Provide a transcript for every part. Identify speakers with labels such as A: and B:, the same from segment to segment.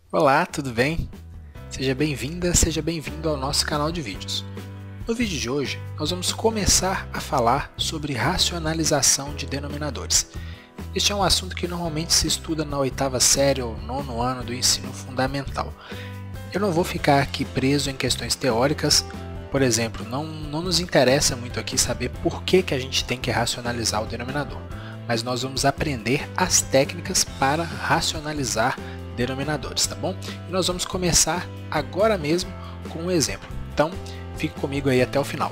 A: Olá, tudo bem? Seja bem-vinda, seja bem-vindo ao nosso canal de vídeos. No vídeo de hoje, nós vamos começar a falar sobre racionalização de denominadores. Este é um assunto que normalmente se estuda na oitava série ou nono ano do ensino fundamental. Eu não vou ficar aqui preso em questões teóricas, por exemplo, não nos interessa muito aqui saber por que a gente tem que racionalizar o denominador, mas nós vamos aprender as técnicas para racionalizar denominadores, tá bom? E nós vamos começar agora mesmo com um exemplo. Então, fique comigo aí até o final.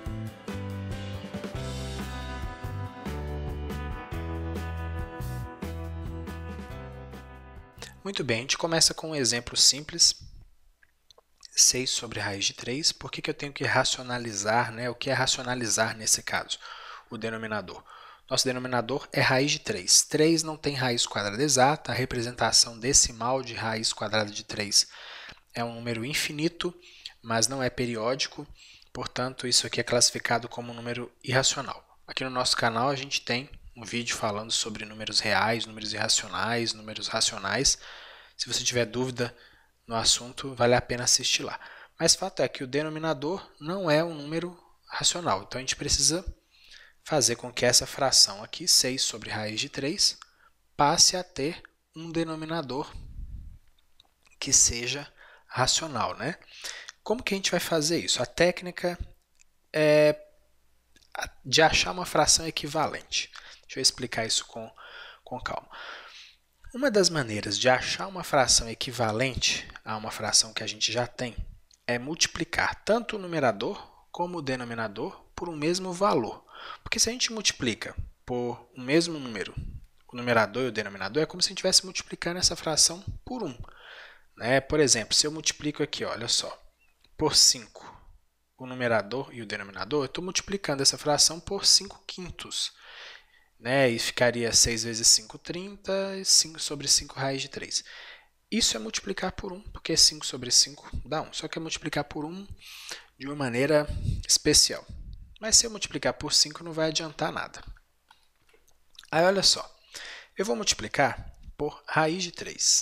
A: Muito bem, a gente começa com um exemplo simples. 6 sobre raiz de 3. Por que eu tenho que racionalizar, né? O que é racionalizar nesse caso? O denominador. Nosso denominador é raiz de 3. 3 não tem raiz quadrada exata, a representação decimal de raiz quadrada de 3 é um número infinito, mas não é periódico, portanto, isso aqui é classificado como um número irracional. Aqui no nosso canal a gente tem um vídeo falando sobre números reais, números irracionais, números racionais. Se você tiver dúvida no assunto, vale a pena assistir lá. Mas o fato é que o denominador não é um número racional, então a gente precisa fazer com que essa fração aqui, 6 sobre raiz de 3, passe a ter um denominador que seja racional, né? Como que a gente vai fazer isso? A técnica é de achar uma fração equivalente. Deixa eu explicar isso com calma. Uma das maneiras de achar uma fração equivalente a uma fração que a gente já tem é multiplicar tanto o numerador como o denominador por um mesmo valor. Porque se a gente multiplica por um mesmo número, o numerador e o denominador, é como se a gente estivesse multiplicando essa fração por 1. Né? Por exemplo, se eu multiplico aqui, olha só, por 5 o numerador e o denominador, eu estou multiplicando essa fração por 5 quintos. Né? E ficaria 6 vezes 5, 30, e 5 sobre 5 raiz de 3. Isso é multiplicar por 1, porque 5 sobre 5 dá 1. Só que é multiplicar por 1 de uma maneira especial. Mas se eu multiplicar por 5 não vai adiantar nada. Aí olha só, eu vou multiplicar por raiz de 3.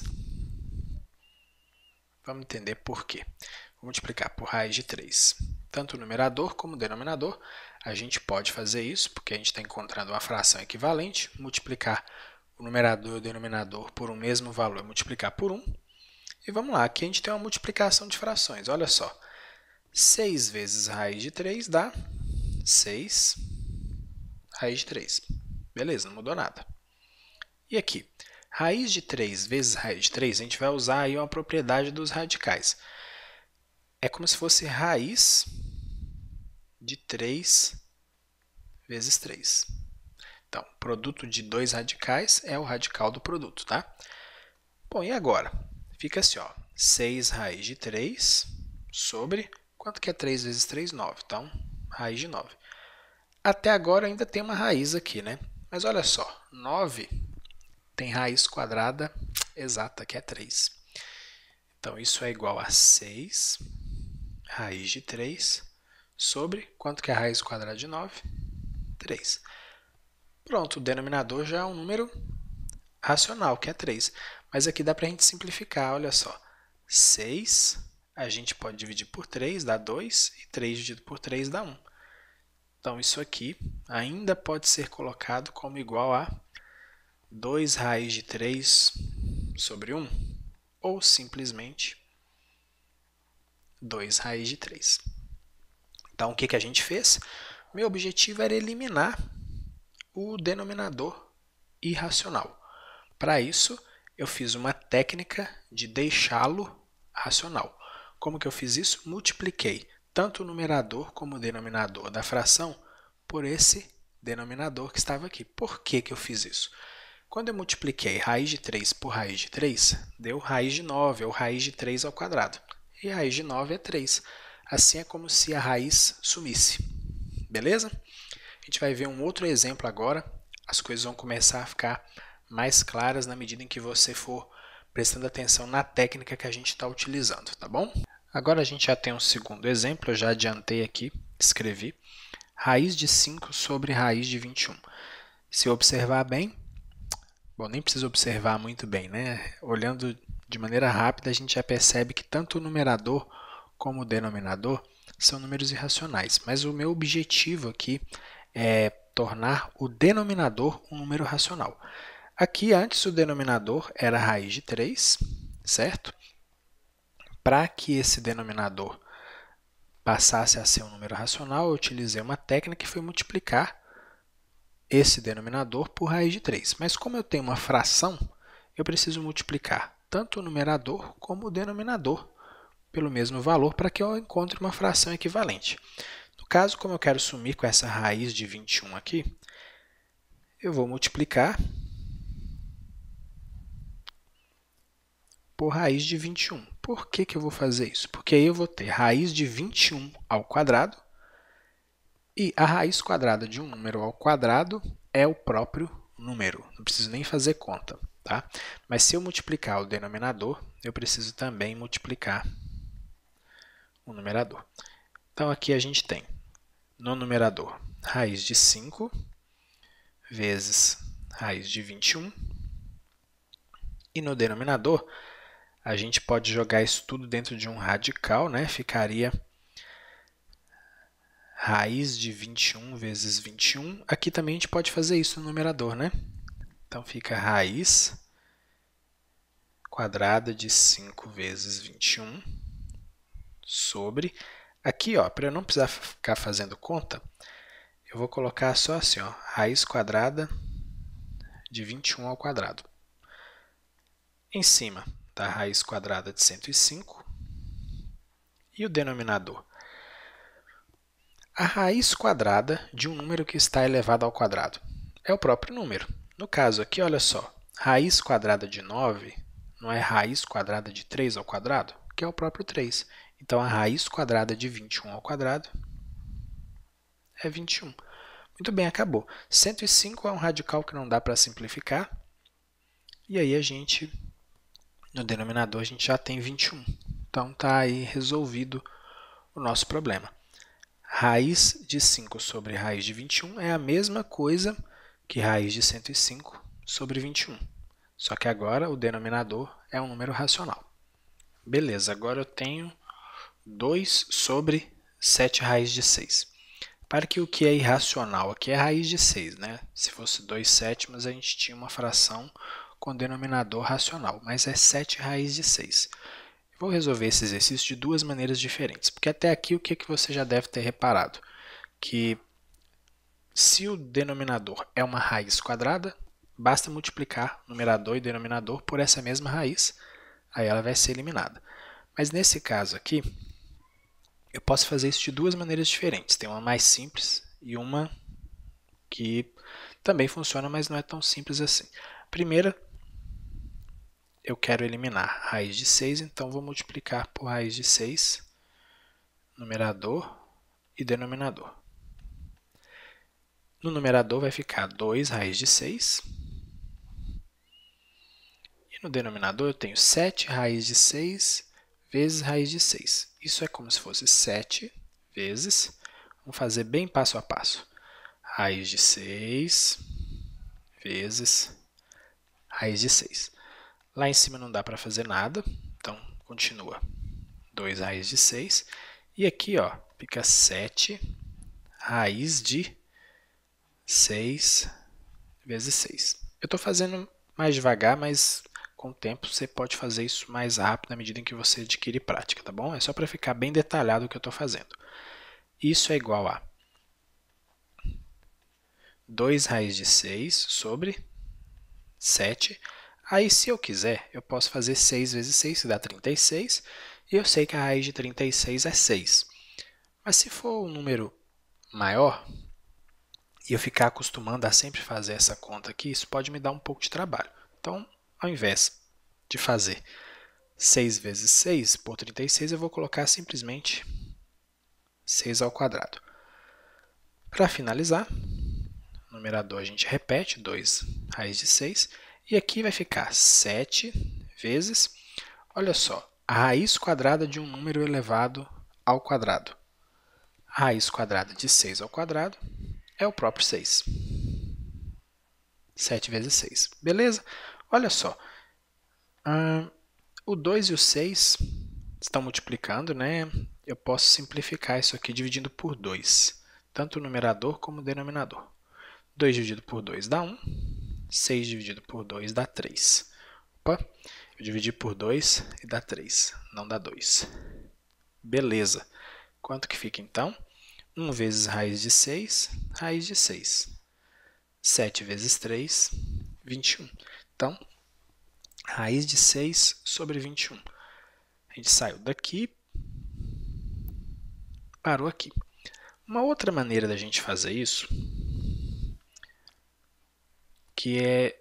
A: Vamos entender por quê. Vou multiplicar por raiz de 3. Tanto o numerador como o denominador, a gente pode fazer isso, porque a gente está encontrando uma fração equivalente. Multiplicar o numerador e o denominador por um mesmo valor é multiplicar por 1. E vamos lá, aqui a gente tem uma multiplicação de frações. Olha só, 6 vezes raiz de 3 dá 6 raiz de 3. Beleza, não mudou nada. E aqui, raiz de 3 vezes raiz de 3, a gente vai usar aí uma propriedade dos radicais. É como se fosse raiz de 3 vezes 3. Então, produto de dois radicais é o radical do produto, tá? Bom, e agora? Fica assim, ó, 6 raiz de 3 sobre, quanto que é 3 vezes 3? 9. Então, raiz de 9. Até agora ainda tem uma raiz aqui, né? Mas olha só, 9 tem raiz quadrada exata, que é 3. Então, isso é igual a 6 raiz de 3 sobre, quanto que é a raiz quadrada de 9? 3. Pronto, o denominador já é um número racional, que é 3. Mas aqui dá para a gente simplificar, olha só. 6 a gente pode dividir por 3, dá 2, e 3 dividido por 3 dá 1. Então, isso aqui ainda pode ser colocado como igual a 2 raiz de 3 sobre 1, ou simplesmente 2 raiz de 3. Então, o que a gente fez? Meu objetivo era eliminar o denominador irracional. Para isso, eu fiz uma técnica de deixá-lo racional. Como que eu fiz isso? Multipliquei tanto o numerador como o denominador da fração por esse denominador que estava aqui. Por que eu fiz isso? Quando eu multipliquei raiz de 3 por raiz de 3, deu raiz de 9, ou raiz de 3 ao quadrado. E raiz de 9 é 3. Assim é como se a raiz sumisse. Beleza? A gente vai ver um outro exemplo agora. As coisas vão começar a ficar mais claras na medida em que você for prestando atenção na técnica que a gente está utilizando, tá bom? Agora a gente já tem um segundo exemplo, eu já adiantei aqui, escrevi. Raiz de 5 sobre raiz de 21. Se eu observar bem, bom, nem preciso observar muito bem, né? Olhando de maneira rápida, a gente já percebe que tanto o numerador como o denominador são números irracionais. Mas o meu objetivo aqui é tornar o denominador um número racional. Aqui, antes, o denominador era a raiz de 3, certo? Para que esse denominador passasse a ser um número racional, eu utilizei uma técnica que foi multiplicar esse denominador por raiz de 3. Mas como eu tenho uma fração, eu preciso multiplicar tanto o numerador como o denominador pelo mesmo valor para que eu encontre uma fração equivalente. No caso, como eu quero sumir com essa raiz de 21 aqui, eu vou multiplicar por raiz de 21. Por que eu vou fazer isso? Porque aí eu vou ter raiz de 21 ao quadrado e a raiz quadrada de um número ao quadrado é o próprio número. Não preciso nem fazer conta, tá? Mas se eu multiplicar o denominador, eu preciso também multiplicar o numerador. Então, aqui a gente tem, no numerador, raiz de 5 vezes raiz de 21. E no denominador, a gente pode jogar isso tudo dentro de um radical, né? Ficaria raiz de 21 vezes 21. Aqui também a gente pode fazer isso no numerador, né? Então, fica raiz quadrada de 5 vezes 21 sobre... Aqui, para eu não precisar ficar fazendo conta, eu vou colocar só assim, raiz quadrada de 21 ao quadrado. Em cima da raiz quadrada de 105 e o denominador. A raiz quadrada de um número que está elevado ao quadrado é o próprio número. No caso aqui, olha só, raiz quadrada de 9 não é raiz quadrada de 3 ao quadrado, que é o próprio 3. Então, a raiz quadrada de 21 ao quadrado é 21. Muito bem, acabou. 105 é um radical que não dá para simplificar. E aí, no denominador, a gente já tem 21. Então, está aí resolvido o nosso problema. Raiz de 5 sobre raiz de 21 é a mesma coisa que raiz de 105 sobre 21. Só que agora o denominador é um número racional. Beleza, agora eu tenho 2 sobre 7 raiz de 6. Para que o que é irracional aqui é raiz de 6, né? Se fosse 2 sétimos, a gente tinha uma fração com denominador racional, mas é 7 raiz de 6. Eu vou resolver esse exercício de duas maneiras diferentes, porque até aqui o que você já deve ter reparado? Que se o denominador é uma raiz quadrada, basta multiplicar numerador e denominador por essa mesma raiz, aí ela vai ser eliminada. Mas nesse caso aqui, eu posso fazer isso de duas maneiras diferentes. Tem uma mais simples e uma que também funciona, mas não é tão simples assim. A primeira, eu quero eliminar raiz de 6, então vou multiplicar por raiz de 6, numerador e denominador. No numerador vai ficar 2 raiz de 6. E no denominador eu tenho 7 raiz de 6 vezes raiz de 6. Isso é como se fosse 7 vezes, vamos fazer bem passo a passo, raiz de 6 vezes raiz de 6. Lá em cima não dá para fazer nada, então continua 2 raiz de 6. E aqui fica 7 raiz de 6 vezes 6. Eu estou fazendo mais devagar, mas com o tempo você pode fazer isso mais rápido na medida em que você adquire prática, tá bom? É só para ficar bem detalhado o que eu estou fazendo. Isso é igual a 2 raiz de 6 sobre 7. Aí, se eu quiser, eu posso fazer 6 vezes 6, que dá 36, e eu sei que a raiz de 36 é 6. Mas se for um número maior, e eu ficar acostumando a sempre fazer essa conta aqui, isso pode me dar um pouco de trabalho. Então, ao invés de fazer 6 vezes 6 por 36, eu vou colocar simplesmente 6 ao quadrado. Para finalizar, no numerador a gente repete 2 raiz de 6, e aqui vai ficar 7 vezes, olha só, a raiz quadrada de um número elevado ao quadrado. A raiz quadrada de 6 ao quadrado é o próprio 6. 7 vezes 6. Beleza? Olha só. O 2 e o 6 estão multiplicando, né? Eu posso simplificar isso aqui dividindo por 2, tanto o numerador como o denominador. 2 dividido por 2 dá 1, 6 dividido por 2 dá 3. Opa, eu dividi por 2 e dá 3, não dá 2. Beleza. Quanto que fica então? 1 vezes raiz de 6, raiz de 6. 7 vezes 3, 21. Então, raiz de 6 sobre 21. A gente saiu daqui, parou aqui. Uma outra maneira da gente fazer isso, que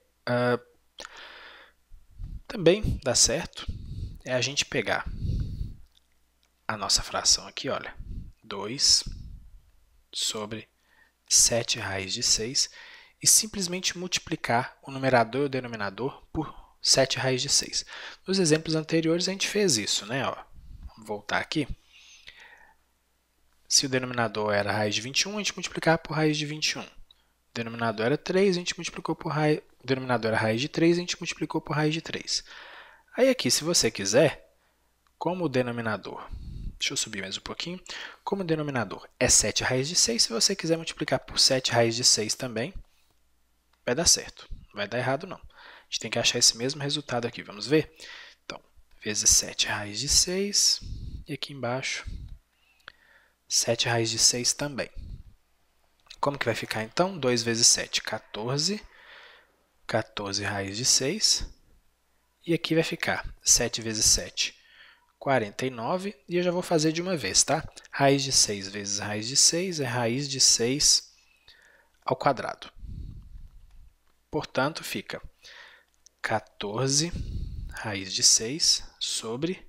A: também dá certo, é a gente pegar a nossa fração aqui, olha, 2 sobre 7 raiz de 6 e simplesmente multiplicar o numerador e o denominador por 7 raiz de 6. Nos exemplos anteriores a gente fez isso, né? Ó, vamos voltar aqui. Se o denominador era raiz de 21, a gente multiplicava por raiz de 21. O denominador era 3, a gente multiplicou por raiz... O denominador era raiz de 3, a gente multiplicou por raiz de 3. Aí aqui, se você quiser, como o denominador... Deixa eu subir mais um pouquinho. Como o denominador é 7 raiz de 6, se você quiser multiplicar por 7 raiz de 6 também, vai dar certo. Não vai dar errado, não. A gente tem que achar esse mesmo resultado aqui. Vamos ver? Então, vezes 7 raiz de 6. E aqui embaixo, 7 raiz de 6 também. Como que vai ficar, então? 2 vezes 7, 14. 14 raiz de 6. E aqui vai ficar 7 vezes 7, 49. E eu já vou fazer de uma vez, tá? Raiz de 6 vezes raiz de 6 é raiz de 6 ao quadrado. Portanto, fica 14 raiz de 6 sobre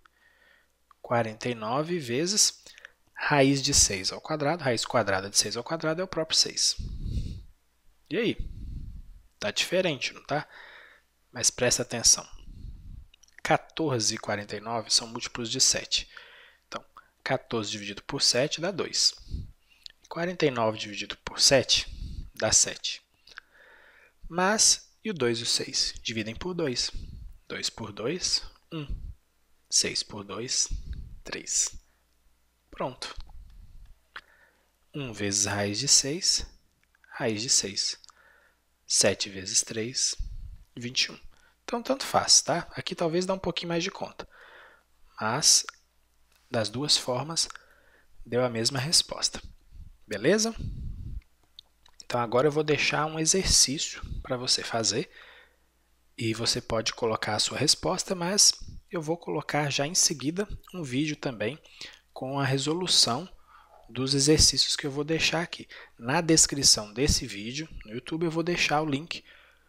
A: 49 vezes raiz de 6 ao quadrado. Raiz quadrada de 6 ao quadrado é o próprio 6. E aí? Tá diferente, não tá? Mas presta atenção. 14 e 49 são múltiplos de 7. Então, 14 dividido por 7 dá 2. 49 dividido por 7 dá 7. Mas, e o 2 e o 6? Dividem por 2. 2 por 2, 1. 6 por 2, 3. Pronto. 1 vezes raiz de 6, raiz de 6. 7 vezes 3, 21. Então, tanto faz, tá? Aqui talvez dá um pouquinho mais de conta. Mas, das duas formas, deu a mesma resposta. Beleza? Então, agora eu vou deixar um exercício para você fazer. E você pode colocar a sua resposta, mas eu vou colocar já em seguida um vídeo também com a resolução dos exercícios que eu vou deixar aqui. Na descrição desse vídeo, no YouTube, eu vou deixar o link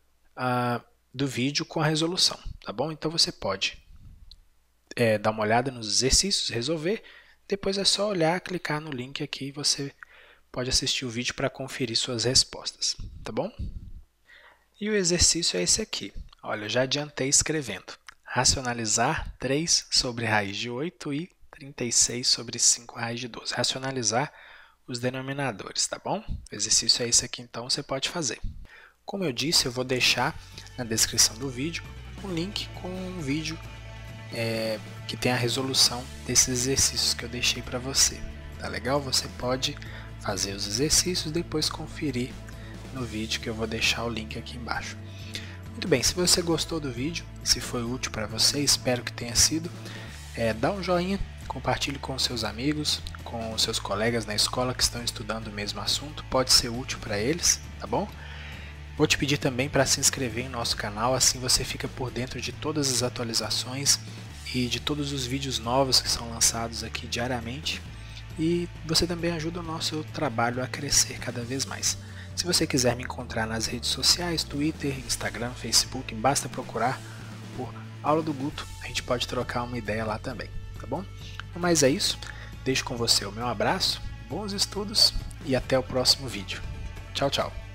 A: do vídeo com a resolução, tá bom? Então você pode dar uma olhada nos exercícios, resolver, depois é só olhar, clicar no link aqui e você pode assistir o vídeo para conferir suas respostas, tá bom? E o exercício é esse aqui. Olha, eu já adiantei escrevendo. Racionalizar 3 sobre raiz de 8 e 36 sobre 5 raiz de 12. Racionalizar os denominadores, tá bom? O exercício é esse aqui, então você pode fazer. Como eu disse, eu vou deixar na descrição do vídeo um link com um vídeo que tem a resolução desses exercícios que eu deixei para você. Tá legal? Você pode fazer os exercícios e depois conferir no vídeo que eu vou deixar o link aqui embaixo. Muito bem, se você gostou do vídeo, se foi útil para você, espero que tenha sido, dá um joinha, compartilhe com seus amigos, com seus colegas na escola que estão estudando o mesmo assunto, pode ser útil para eles, tá bom? Vou te pedir também para se inscrever em nosso canal, assim você fica por dentro de todas as atualizações e de todos os vídeos novos que são lançados aqui diariamente. E você também ajuda o nosso trabalho a crescer cada vez mais. Se você quiser me encontrar nas redes sociais, Twitter, Instagram, Facebook, basta procurar por Aula do Guto, a gente pode trocar uma ideia lá também, tá bom? Mas é isso, deixo com você o meu abraço, bons estudos e até o próximo vídeo. Tchau, tchau!